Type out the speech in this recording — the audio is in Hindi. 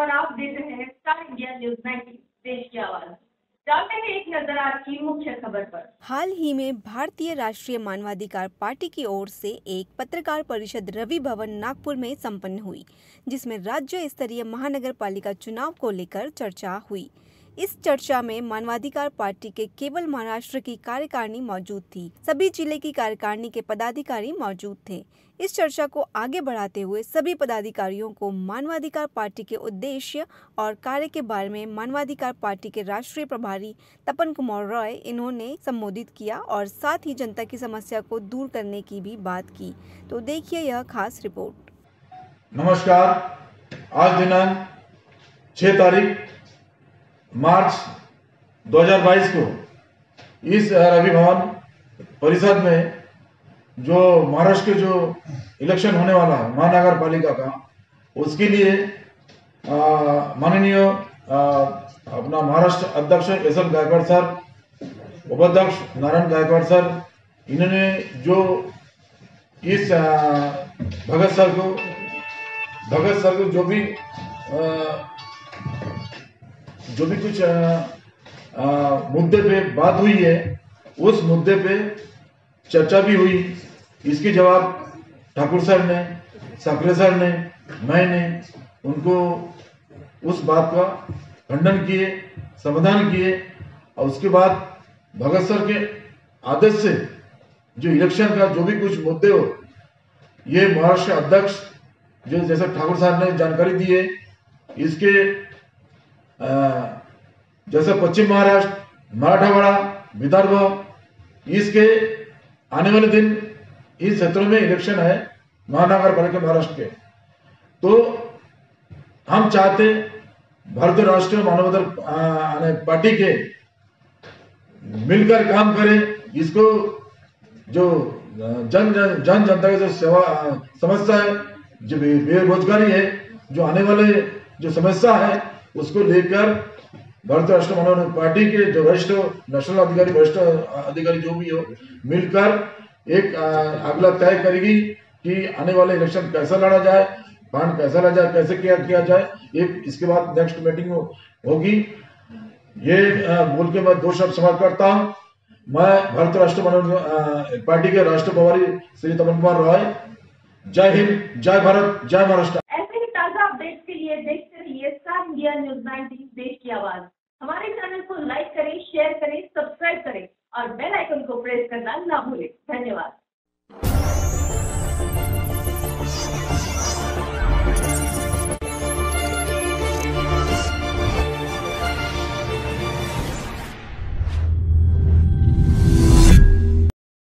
और आप देख रहे हैं स्टार इंडिया न्यूज 90 देश की आवाज। जानते हैं एक नजर आज की मुख्य खबर पर। हाल ही में भारतीय राष्ट्रीय मानवाधिकार पार्टी की ओर से एक पत्रकार परिषद रवि भवन नागपुर में संपन्न हुई, जिसमें राज्य स्तरीय महानगर पालिका चुनाव को लेकर चर्चा हुई। इस चर्चा में मानवाधिकार पार्टी के केवल महाराष्ट्र की कार्यकारिणी मौजूद थी। सभी जिले की कार्यकारिणी के पदाधिकारी मौजूद थे। इस चर्चा को आगे बढ़ाते हुए सभी पदाधिकारियों को मानवाधिकार पार्टी के उद्देश्य और कार्य के बारे में मानवाधिकार पार्टी के राष्ट्रीय प्रभारी तपन कुमार रॉय इन्होंने संबोधित किया और साथ ही जनता की समस्या को दूर करने की भी बात की। तो देखिए यह खास रिपोर्ट। नमस्कार, आज दिनांक 6 तारीख मार्च 2022 को इस रवि भवन परिषद में जो महाराष्ट्र के जो इलेक्शन होने वाला है महानगर पालिका का, उसके लिए माननीय अपना महाराष्ट्र अध्यक्ष एस.एल. गायकवाड़ सर, उपाध्यक्ष नारायण गायकवाड़ सर, इन्होंने जो इस भगत सर को जो भी कुछ मुद्दे पे बात हुई है, उस मुद्दे पे चर्चा भी हुई। इसके जवाब ठाकुर सर ने, साकरे सर ने, मैंने उनको उस बात का खंडन किए, समाधान किए और उसके बाद भगत सर के आदेश से जो इलेक्शन का जो भी कुछ मुद्दे हो, ये महाराष्ट्र अध्यक्ष जो जैसे ठाकुर साहब ने जानकारी दी है, इसके जैसे पश्चिम महाराष्ट्र, मराठवाड़ा, विदर्भ, इसके आने वाले दिन इस क्षेत्रों में इलेक्शन है महानगर पालिका महाराष्ट्र के। तो हम चाहते भारतीय राष्ट्रीय मानवाधिकार पार्टी के मिलकर काम करें। इसको जो जनता की जो समस्या है, जो बेरोजगारी है, जो आने वाले जो समस्या है, उसको लेकर भारतीय राष्ट्रीय मानवाधिकार पार्टी के जो वरिष्ठ नेशनल अधिकारी, वरिष्ठ अधिकारी जो भी हो, मिलकर एक अगला तय करेगी कि आने वाले इलेक्शन कैसा लड़ा जाए, फंड कैसा लड़ा जाए, कैसे किया जाए। एक इसके बाद नेक्स्ट मीटिंग होगी। ये बोल के मैं 2 शब्द समाप्त करता हूँ। मैं भारतीय राष्ट्रीय मानवाधिकार पार्टी के राष्ट्रीय प्रभारी श्री तपन कुमार रॉय। जय हिंद, जय भारत, जय महाराष्ट्र। ऐसे ही ताजा अपडेट्स के लिए देखते रहिए स्टार इंडिया न्यूज 90 देश की आवाज। हमारे चैनल को लाइक करें, शेयर करें, सब्सक्राइब करें और बेल आइकन को प्रेस करना ना भूलें। धन्यवाद।